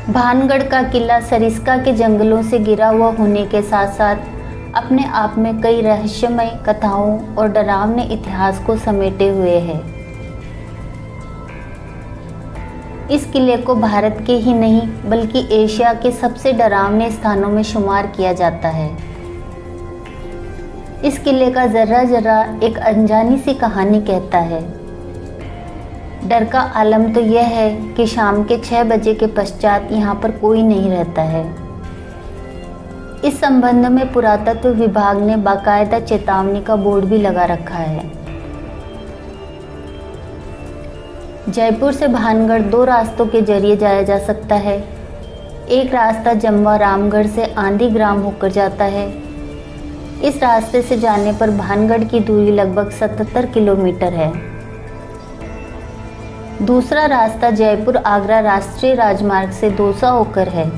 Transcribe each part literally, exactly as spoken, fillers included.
भानगढ़ का किला सरिस्का के जंगलों से घिरा हुआ होने के साथ साथ अपने आप में कई रहस्यमय कथाओं और डरावने इतिहास को समेटे हुए है। इस किले को भारत के ही नहीं बल्कि एशिया के सबसे डरावने स्थानों में शुमार किया जाता है। इस किले का जर्रा जर्रा एक अनजानी सी कहानी कहता है। डर का आलम तो यह है कि शाम के छह बजे के पश्चात यहाँ पर कोई नहीं रहता है। इस संबंध में पुरातत्व विभाग ने बाकायदा चेतावनी का बोर्ड भी लगा रखा है। जयपुर से भानगढ़ दो रास्तों के जरिए जाया जा सकता है। एक रास्ता जमवा रामगढ़ से आंधी ग्राम होकर जाता है। इस रास्ते से जाने पर भानगढ़ की दूरी लगभग सतहत्तर किलोमीटर है। दूसरा रास्ता जयपुर आगरा राष्ट्रीय राजमार्ग से दौसा होकर है।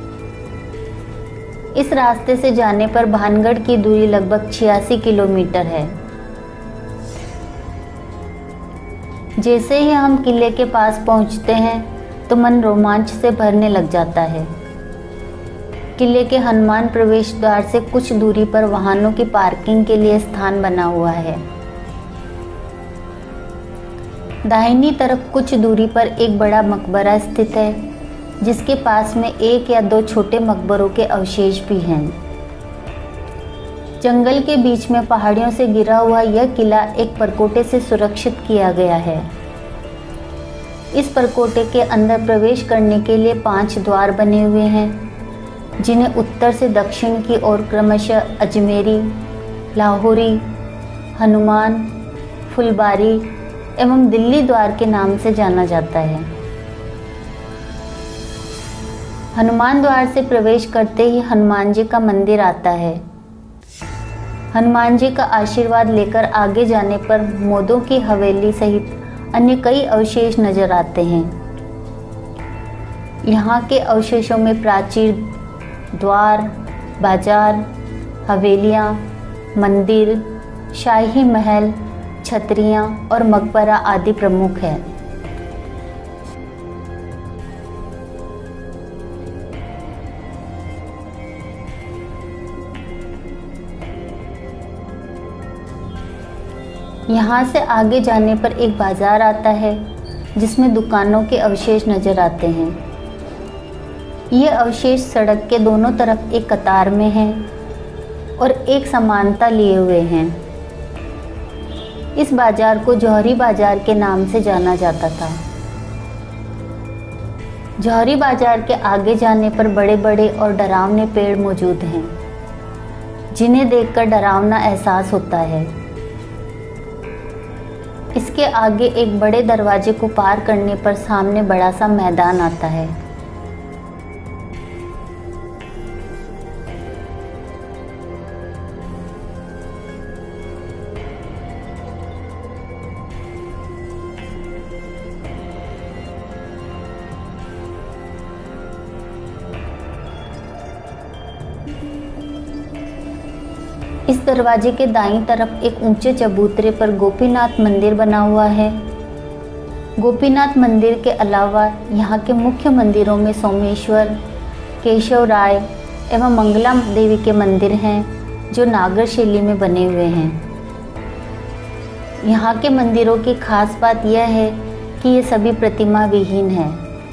इस रास्ते से जाने पर भानगढ़ की दूरी लगभग छियासी किलोमीटर है। जैसे ही हम किले के पास पहुंचते हैं तो मन रोमांच से भरने लग जाता है। किले के हनुमान प्रवेश द्वार से कुछ दूरी पर वाहनों की पार्किंग के लिए स्थान बना हुआ है। दाहिनी तरफ कुछ दूरी पर एक बड़ा मकबरा स्थित है, जिसके पास में एक या दो छोटे मकबरों के अवशेष भी हैं। जंगल के बीच में पहाड़ियों से घिरा हुआ यह किला एक परकोटे से सुरक्षित किया गया है। इस परकोटे के अंदर प्रवेश करने के लिए पांच द्वार बने हुए हैं, जिन्हें उत्तर से दक्षिण की ओर क्रमशः अजमेरी, लाहौरी, हनुमान, फुलबारी एवं दिल्ली द्वार के नाम से जाना जाता है। हनुमान द्वार से प्रवेश करते ही हनुमान जी का मंदिर आता है। हनुमान जी का आशीर्वाद लेकर आगे जाने पर मोदों की हवेली सहित अन्य कई अवशेष नजर आते हैं। यहाँ के अवशेषों में प्राचीर, द्वार, बाजार, हवेलियाँ, मंदिर, शाही महल, छतरियाँ और मकबरा आदि प्रमुख हैं। यहाँ से आगे जाने पर एक बाजार आता है, जिसमें दुकानों के अवशेष नजर आते हैं। ये अवशेष सड़क के दोनों तरफ एक कतार में हैं और एक समानता लिए हुए हैं। इस बाजार को जौहरी बाजार के नाम से जाना जाता था। जौहरी बाजार के आगे जाने पर बड़े बड़े और डरावने पेड़ मौजूद हैं, जिन्हें देखकर डरावना एहसास होता है। इसके आगे एक बड़े दरवाजे को पार करने पर सामने बड़ा सा मैदान आता है। इस दरवाजे के दाईं तरफ एक ऊंचे चबूतरे पर गोपीनाथ मंदिर बना हुआ है। गोपीनाथ मंदिर के अलावा यहाँ के मुख्य मंदिरों में सोमेश्वर, केशव राय एवं मंगला देवी के मंदिर हैं, जो नागर शैली में बने हुए हैं। यहाँ के मंदिरों की खास बात यह है कि ये सभी प्रतिमा विहीन हैं।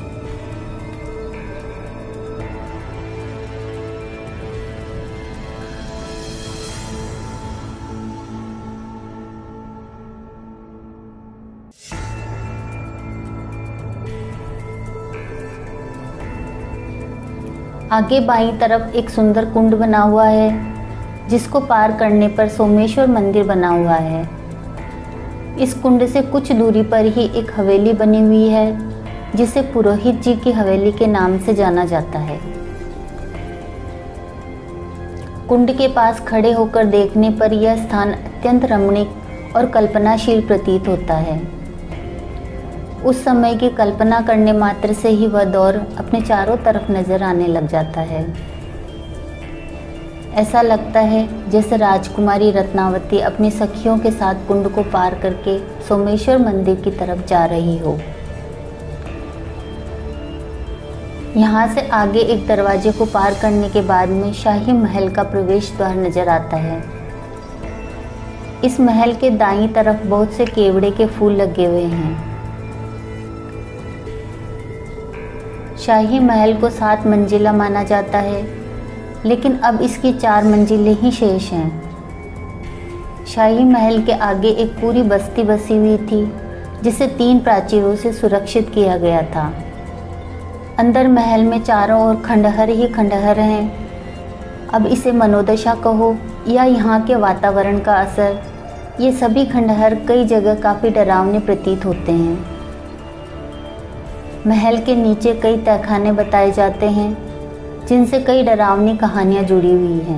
आगे बाईं तरफ एक सुंदर कुंड बना हुआ है, जिसको पार करने पर सोमेश्वर मंदिर बना हुआ है। इस कुंड से कुछ दूरी पर ही एक हवेली बनी हुई है, जिसे पुरोहित जी की हवेली के नाम से जाना जाता है। कुंड के पास खड़े होकर देखने पर यह स्थान अत्यंत रमणीक और कल्पनाशील प्रतीत होता है। उस समय की कल्पना करने मात्र से ही वह दौर अपने चारों तरफ नजर आने लग जाता है। ऐसा लगता है जैसे राजकुमारी रत्नावती अपनी सखियों के साथ कुंड को पार करके सोमेश्वर मंदिर की तरफ जा रही हो। यहाँ से आगे एक दरवाजे को पार करने के बाद में शाही महल का प्रवेश द्वार नजर आता है। इस महल के दाईं तरफ बहुत से केवड़े के फूल लगे हुए हैं। शाही महल को सात मंजिला माना जाता है, लेकिन अब इसकी चार मंजिलें ही शेष हैं। शाही महल के आगे एक पूरी बस्ती बसी हुई थी, जिसे तीन प्राचीरों से सुरक्षित किया गया था। अंदर महल में चारों ओर खंडहर ही खंडहर हैं। अब इसे मनोदशा कहो या यहाँ के वातावरण का असर, ये सभी खंडहर कई जगह काफ़ी डरावने प्रतीत होते हैं। महल के नीचे कई तहखाने बताए जाते हैं, जिनसे कई डरावनी कहानियाँ जुड़ी हुई हैं।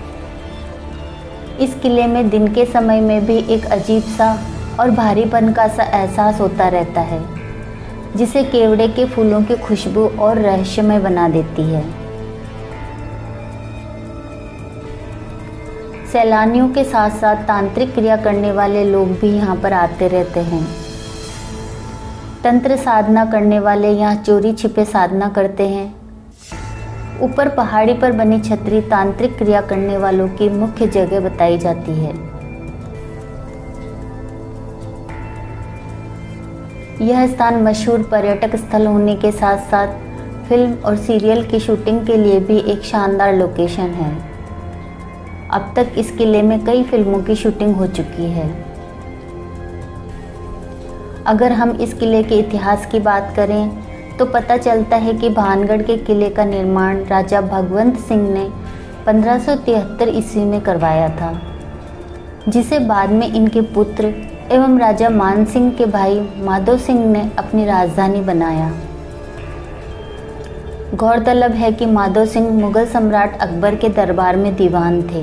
इस किले में दिन के समय में भी एक अजीब सा और भारीपन का सा एहसास होता रहता है, जिसे केवड़े के फूलों की खुशबू और रहस्यमय बना देती है। सैलानियों के साथ साथ तांत्रिक क्रिया करने वाले लोग भी यहाँ पर आते रहते हैं। तंत्र साधना करने वाले यहाँ चोरी छिपे साधना करते हैं। ऊपर पहाड़ी पर बनी छतरी तांत्रिक क्रिया करने वालों की मुख्य जगह बताई जाती है। यह स्थान मशहूर पर्यटक स्थल होने के साथ साथ फिल्म और सीरियल की शूटिंग के लिए भी एक शानदार लोकेशन है। अब तक इस किले में कई फिल्मों की शूटिंग हो चुकी है। अगर हम इस किले के इतिहास की बात करें तो पता चलता है कि भानगढ़ के किले का निर्माण राजा भगवंत सिंह ने पंद्रह सौ तिहत्तर ईस्वी में करवाया था, जिसे बाद में इनके पुत्र एवं राजा मान सिंह के भाई माधो सिंह ने अपनी राजधानी बनाया। गौरतलब है कि माधो सिंह मुगल सम्राट अकबर के दरबार में दीवान थे।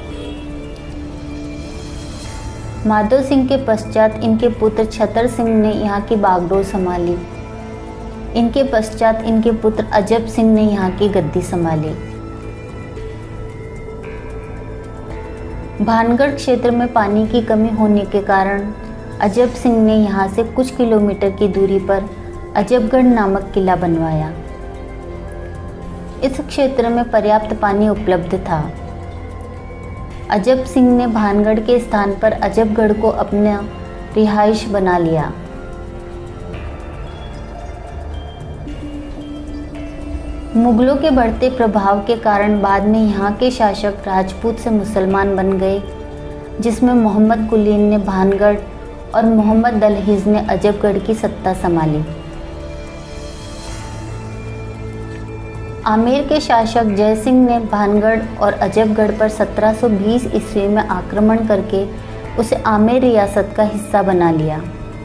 माधो सिंह के पश्चात इनके पुत्र छतर सिंह ने यहाँ की बागडोर संभाली। इनके पश्चात इनके पुत्र अजब सिंह ने यहाँ की गद्दी संभाली। भानगढ़ क्षेत्र में पानी की कमी होने के कारण अजब सिंह ने यहाँ से कुछ किलोमीटर की दूरी पर अजबगढ़ नामक किला बनवाया। इस क्षेत्र में पर्याप्त पानी उपलब्ध था। अजब सिंह ने भानगढ़ के स्थान पर अजबगढ़ को अपना रिहाइश बना लिया। मुगलों के बढ़ते प्रभाव के कारण बाद में यहाँ के शासक राजपूत से मुसलमान बन गए, जिसमें मोहम्मद कुलीन ने भानगढ़ और मोहम्मद दलहीज ने अजबगढ़ की सत्ता संभाली। आमेर के शासक जय सिंह ने भानगढ़ और अजबगढ़ पर सत्रह सौ बीस ईस्वी में आक्रमण करके उसे आमेर रियासत का हिस्सा बना लिया।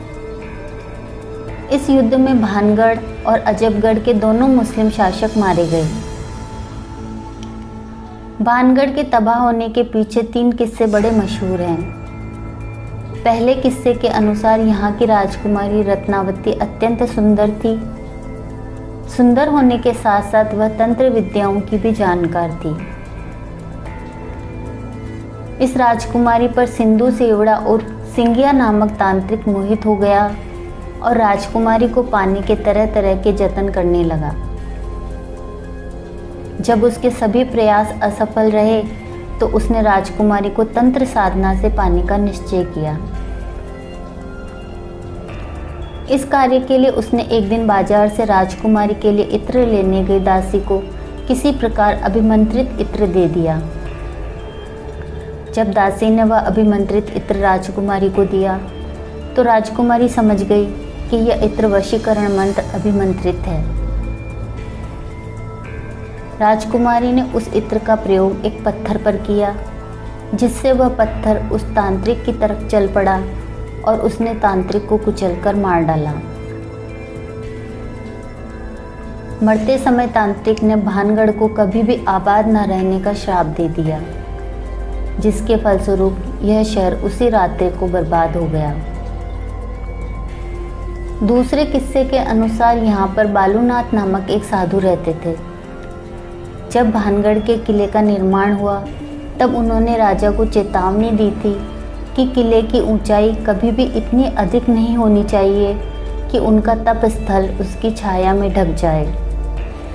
इस युद्ध में भानगढ़ और अजबगढ़ के दोनों मुस्लिम शासक मारे गए। भानगढ़ के तबाह होने के पीछे तीन किस्से बड़े मशहूर हैं। पहले किस्से के अनुसार यहाँ की राजकुमारी रत्नावती अत्यंत सुंदर थी। सुंदर होने के साथ साथ वह तंत्र विद्याओं की भी जानकार थी। इस राजकुमारी पर सिंधु सेवड़ा और सिंगिया नामक तांत्रिक मोहित हो गया और राजकुमारी को पाने के तरह तरह के जतन करने लगा। जब उसके सभी प्रयास असफल रहे तो उसने राजकुमारी को तंत्र साधना से पाने का निश्चय किया। इस कार्य के लिए उसने एक दिन बाजार से राजकुमारी के लिए इत्र लेने गई दासी को किसी प्रकार अभिमंत्रित इत्र दे दिया। जब दासी ने वह अभिमंत्रित इत्र राजकुमारी को दिया तो राजकुमारी समझ गई कि यह इत्र वशीकरण मंत्र अभिमंत्रित है। राजकुमारी ने उस इत्र का प्रयोग एक पत्थर पर किया, जिससे वह पत्थर उस तांत्रिक की तरफ चल पड़ा और उसने तांत्रिक को कुचलकर मार डाला। मरते समय तांत्रिक ने भानगढ़ को कभी भी आबाद न रहने का श्राप दे दिया, जिसके फलस्वरूप यह शहर उसी रात्रि को बर्बाद हो गया। दूसरे किस्से के अनुसार यहाँ पर बालूनाथ नामक एक साधु रहते थे। जब भानगढ़ के किले का निर्माण हुआ तब उन्होंने राजा को चेतावनी दी थी कि किले की ऊंचाई कभी भी इतनी अधिक नहीं होनी चाहिए कि उनका तप स्थल उसकी छाया में ढक जाए।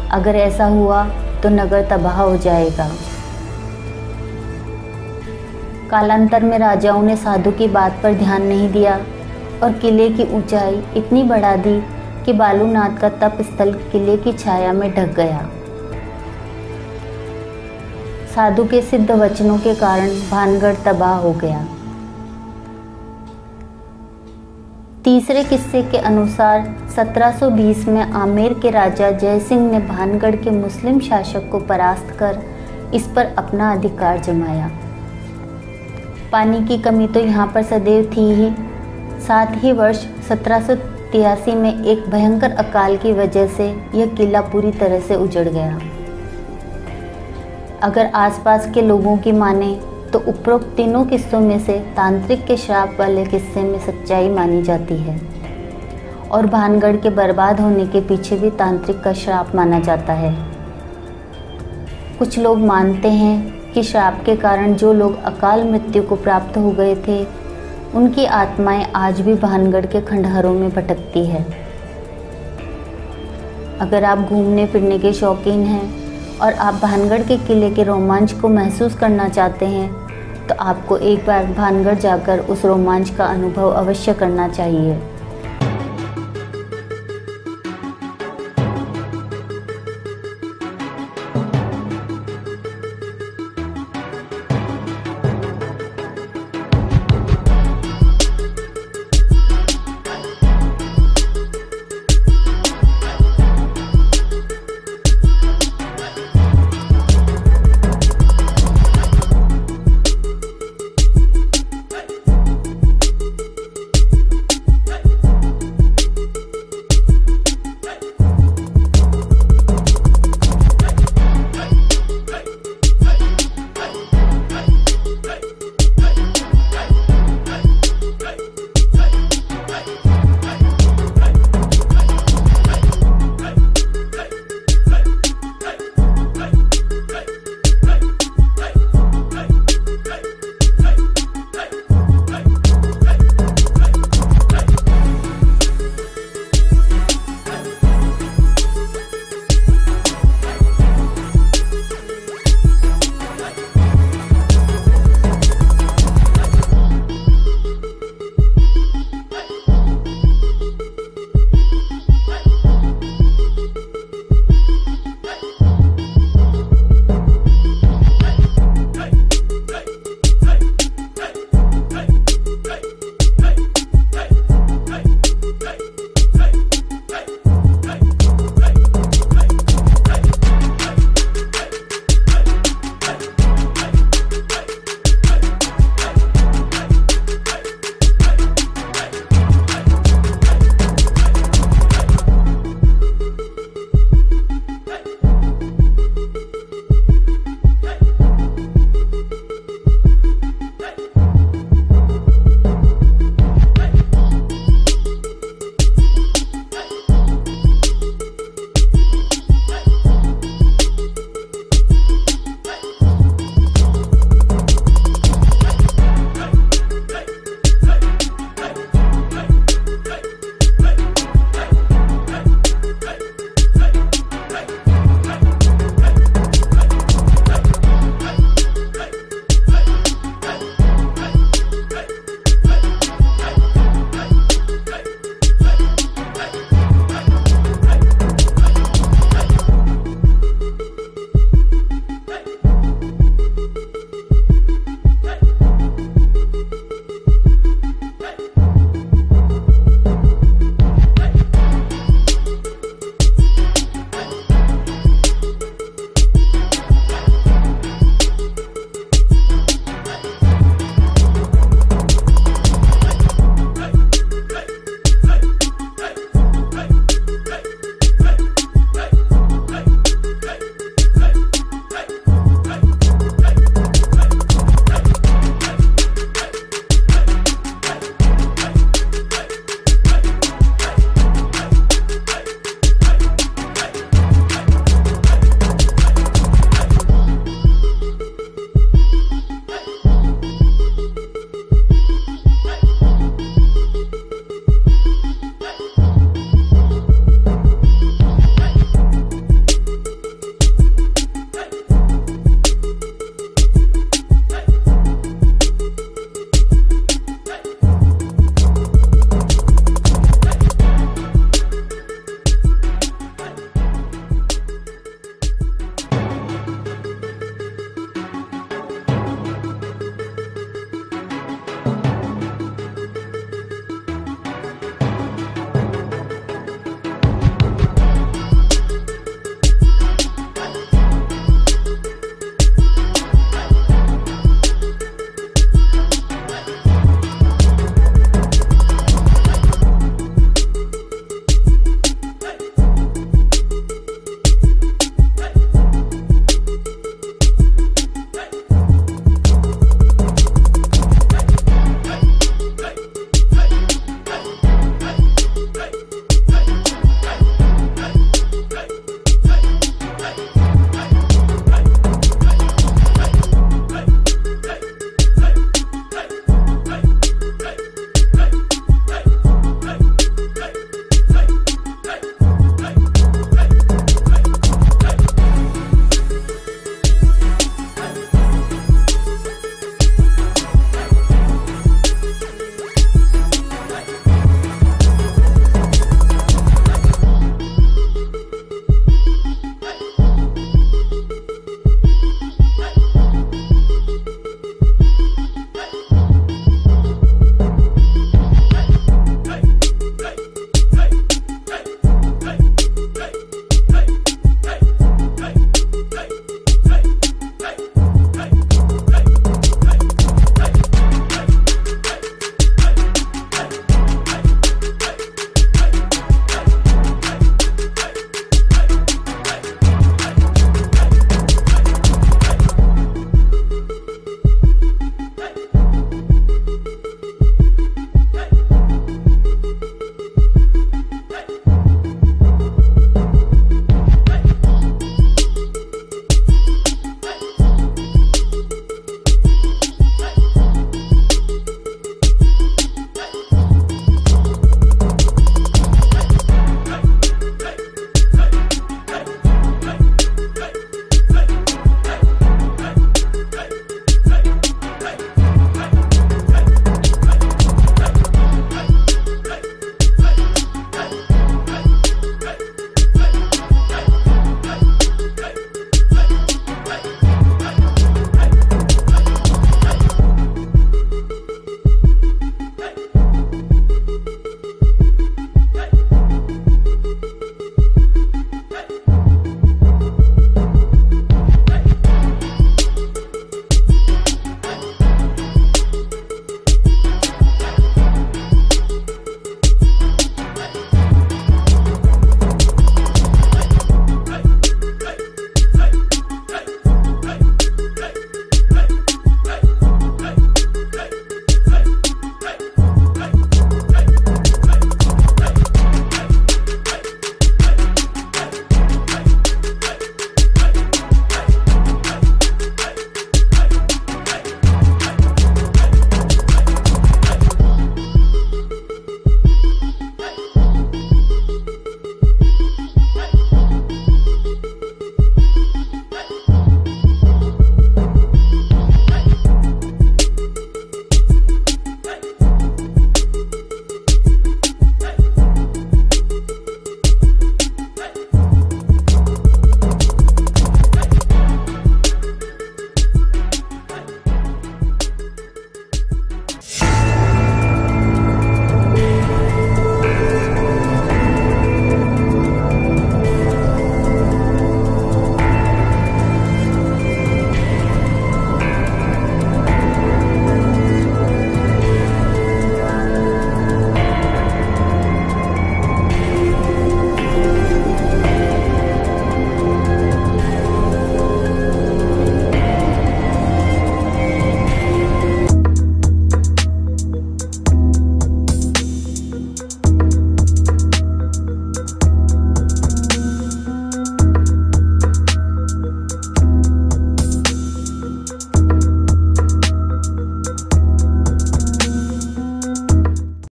अगर ऐसा हुआ तो नगर तबाह हो जाएगा। कालांतर में राजाओं ने साधु की बात पर ध्यान नहीं दिया और किले की ऊंचाई इतनी बढ़ा दी कि बालूनाथ का तप स्थल किले की छाया में ढक गया। साधु के सिद्ध वचनों के कारण भानगढ़ तबाह हो गया। तीसरे किस्से के अनुसार सत्रह सौ बीस में आमेर के राजा जय सिंह ने भानगढ़ के मुस्लिम शासक को परास्त कर इस पर अपना अधिकार जमाया। पानी की कमी तो यहाँ पर सदैव थी ही, साथ ही वर्ष सत्रह सौ तिरासी में एक भयंकर अकाल की वजह से यह किला पूरी तरह से उजड़ गया। अगर आसपास के लोगों की माने तो उपरोक्त तीनों किस्सों में से तांत्रिक के श्राप वाले किस्से में सच्चाई मानी जाती है और भानगढ़ के बर्बाद होने के पीछे भी तांत्रिक का श्राप माना जाता है। कुछ लोग मानते हैं कि श्राप के कारण जो लोग अकाल मृत्यु को प्राप्त हो गए थे उनकी आत्माएं आज भी भानगढ़ के खंडहरों में भटकती है। अगर आप घूमने फिरने के शौकीन हैं और आप भानगढ़ के किले के रोमांच को महसूस करना चाहते हैं तो आपको एक बार भानगढ़ जाकर उस रोमांच का अनुभव अवश्य करना चाहिए।